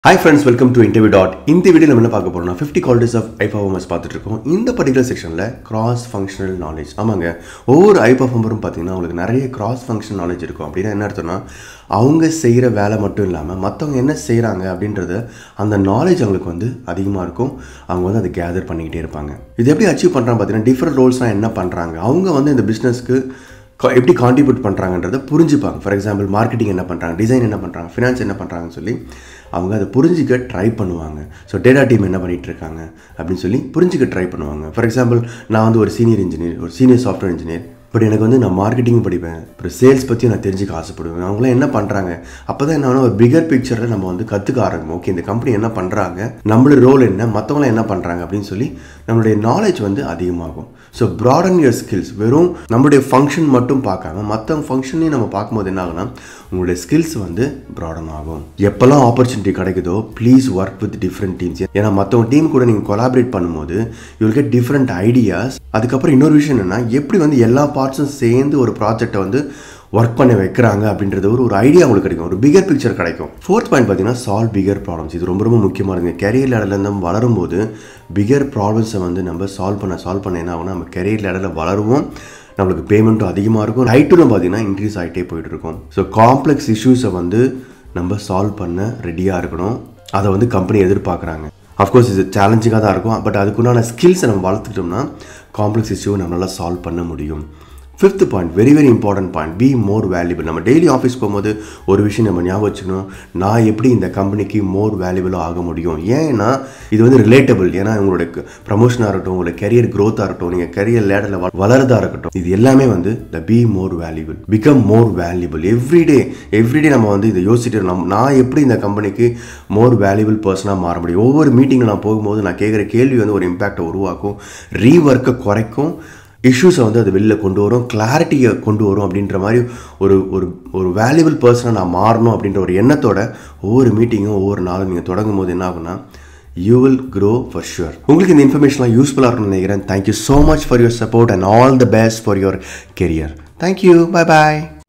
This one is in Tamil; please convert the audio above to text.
Hi friends, welcome to Interview Dot. இந்த வீடியோல நம்ம என்ன பார்க்க போறோம்னா 50 qualities of high performers பார்த்துட்டு இருக்கோம். இந்த பர்టిక్యులர் செக்ஷன்ல cross functional knowledge. ஆமாங்க. ஒவ்வொரு high performerரும் பாத்தீங்கன்னா உங்களுக்கு நிறைய cross functional knowledge இருக்கும். அப்படினா என்ன அர்த்தம்னா அவங்க செய்யற வேலை மட்டும் இல்லாம மத்தவங்க என்ன செய்றாங்க அப்படின்றது அந்த knowledge அவங்களுக்கு வந்து அதிகமா இருக்கும். அவங்க வந்து அதை கேதர் பண்ணிட்டே இருப்பாங்க. இது எப்படி அச்சீவ் பண்றாங்க பாத்தீங்கன்னா டிஃபரண்ட் ரோல்ஸ்னா என்ன பண்றாங்க? அவங்க வந்து இந்த பிசினஸ்க்கு எப்படி கான்ட்ரிபியூட் பண்ணுறாங்கன்றதை புரிஞ்சுப்பாங்க. ஃபார் எக்ஸாம்பிள் மார்க்கெட்டிங் என்ன பண்ணுறாங்க, டிசைன் என்ன பண்ணுறாங்க, ஃபினான்ஸ் என்ன பண்ணுறாங்கன்னு சொல்லி அவங்க அதை புரிஞ்சிக்க ட்ரை பண்ணுவாங்க. ஸோ டேட்டா டீம் என்ன பண்ணிகிட்டு இருக்காங்க அப்படின்னு சொல்லி புரிஞ்சிக்க ட்ரை பண்ணுவாங்க. ஃபார் எக்ஸாம்பிள் நான் வந்து ஒரு சீனியர் இன்ஜினியர், ஒரு சீனியர் சாஃப்ட்வேர் இன்ஜினியர். பட் எனக்கு வந்து நான் மார்க்கெட்டிங் படிப்பேன், அப்புறம் சேல்ஸ் பற்றி நான் தெரிஞ்சுக்க ஆசைப்படுவேன். அவங்களாம் என்ன பண்ணுறாங்க, அப்போ தான் என்ன ஒரு பிகர் பிக்சரில் நம்ம வந்து கற்றுக்க ஆரம்பிக்கும். ஓகே, இந்த கம்பெனி என்ன பண்ணுறாங்க, நம்மளோட ரோல் என்ன, மற்றவங்களாம் என்ன பண்ணுறாங்க அப்படின்னு சொல்லி நம்மளுடைய நாலேஜ் வந்து அதிகமாகும். So broaden your skills. வெறும் நம்மளுடைய ஃபங்க்ஷன் மட்டும் பார்க்காம மற்றவங்க ஃபங்க்ஷனையும் நம்ம பார்க்கும்போது என்ன ஆகுனா உங்களுடைய ஸ்கில்ஸ் வந்து ப்ராடன் ஆகும். எப்போல்லாம் ஆப்பர்ச்சுனிட்டி கிடைக்குதோ please work with different teams. ஏன்னா மற்றவங்க டீம் கூட நீங்கள் கொலாபரேட் பண்ணும்போது you will get different ideas. அதுக்கப்புறம் இன்னொரு விஷயம் என்னென்னா எப்படி வந்து எல்லா பார்ட்ஸும் சேர்ந்து ஒரு ப்ராஜெக்டை வந்து ஒர்க் பண்ண வைக்கிறாங்க அப்படின்றது ஒரு ஐடியா உங்களுக்கு கிடைக்கும், ஒரு பிகர் பிக்சர் கிடைக்கும். ஃபோர்த் பாயிண்ட் பார்த்தீங்கன்னா சால்வ் பிகர் ப்ராப்ளம்ஸ். இது ரொம்ப ரொம்ப முக்கியமானது. கெரியர் லேடரில் நம்ம வளரும்போது பிகர் ப்ராப்ளம்ஸை வந்து நம்ம சால்வ் பண்ண என்ன ஆகும்னா நம்ம கெரியர் லேடரில் வளருவோம், நம்மளுக்கு பேமெண்ட்டும் அதிகமாக இருக்கும், ஹைட்டும் பார்த்தீங்கன்னா இன்க்ரீஸ் ஆகிட்டே போயிட்டு இருக்கும். ஸோ காம்ப்ளெக்ஸ் இஷ்யூஸை வந்து நம்ம சால்வ் பண்ண ரெடியாக இருக்கணும். அதை வந்து கம்பெனி எதிர்பார்க்குறாங்க. அஃப்கோர்ஸ் இது சேலஞ்சிங்காக தான் இருக்கும், பட் அதுக்குண்டான ஸ்கில்ஸை நம்ம வளர்த்துக்கிட்டோம்னா காம்ப்ளெக்ஸ் இஷ்யூவை நம்மளால் சால்வ் பண்ண முடியும். Fifth point, very very important point, be more valuable. நம்ம டெய்லி ஆஃபீஸ் போகும்போது ஒரு விஷயம் நம்ம ஞாபகம் வச்சுக்கணும், நான் எப்படி இந்த கம்பெனிக்கு மோர் வேல்யூபிளாக ஆக முடியும். ஏன்னா இது வந்து ரிலேட்டபிள். ஏன்னா உங்களோட ப்ரமோஷனாக இருக்கட்டும், உங்களோட கெரியர் க்ரோத்தாக இருக்கட்டும், நீங்கள் கெரியர் லேடரில் வளரதாக இருக்கட்டும், இது எல்லாமே வந்து the be more valuable, become more valuable. Every day நம்ம வந்து இதை யோசிச்சுட்டு நான் எப்படி இந்த கம்பெனிக்கு மோர் வேல்யூபிள் பர்சனாக மாற முடியும். ஒவ்வொரு மீட்டிங்கில் நான் போகும்போது நான் கேட்குற கேள்வி வந்து ஒரு இம்பேக்டை உருவாக்கும், ரீவொர்க்கை குறைக்கும், இஷ்யூஸை வந்து அது வெளில கொண்டு வரும், கிளாரிட்டியை கொண்டு வரும். அப்படின்ற மாதிரி ஒரு வேல்யூபிள் பர்சனாக நான் மாறணும் அப்படின்ற ஒரு எண்ணத்தோட ஒவ்வொரு மீட்டிங்கும் ஒவ்வொரு நாளும் நீங்கள் தொடங்கும் போது என்ன ஆகுனா you will grow for sure. உங்களுக்கு இந்த இன்ஃபர்மேஷன்லாம் யூஸ்ஃபுல்லாக இருக்கும்னு நினைக்கிறேன். Thank you so much for your support and all the best for your career. Thank you. Bye bye.